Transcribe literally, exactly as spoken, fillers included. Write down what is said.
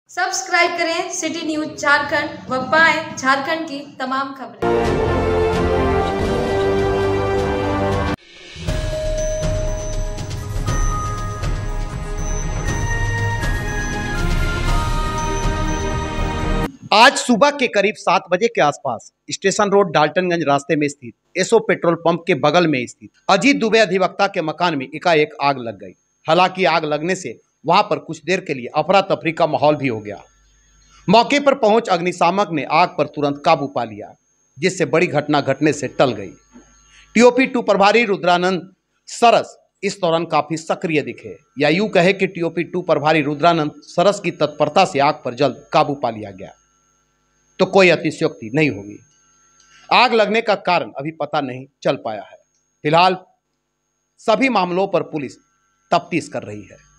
Subscribe करें city news Jharkhand व पाएं झारखंड की तमाम खबरें। आज सुबह के करीब सात बजे के आसपास स्टेशन रोड डाल्टनगंज रास्ते में स्थित एसओ पेट्रोल पंप के बगल में स्थित अजीत दुबे अधिवक्ता के मकान में एकाएक आग लग गई। हालांकि आग लगने से वहां पर कुछ देर के लिए अफरा तफरी का माहौल भी हो गया। मौके पर पहुंच अग्निशामक ने आग पर तुरंत काबू पा लिया, जिससे बड़ी घटना घटने से टल गई। टीओपी टू प्रभारी रुद्रानंद सरस इस दौरान काफी सक्रिय दिखे, या यूं कहे कि टीओपी टू प्रभारी रुद्रानंद सरस की तत्परता से आग पर जल्द काबू पा लिया गया तो कोई अतिशयोक्ति नहीं होगी। आग लगने का कारण अभी पता नहीं चल पाया है। फिलहाल सभी मामलों पर पुलिस तफ्तीश कर रही है।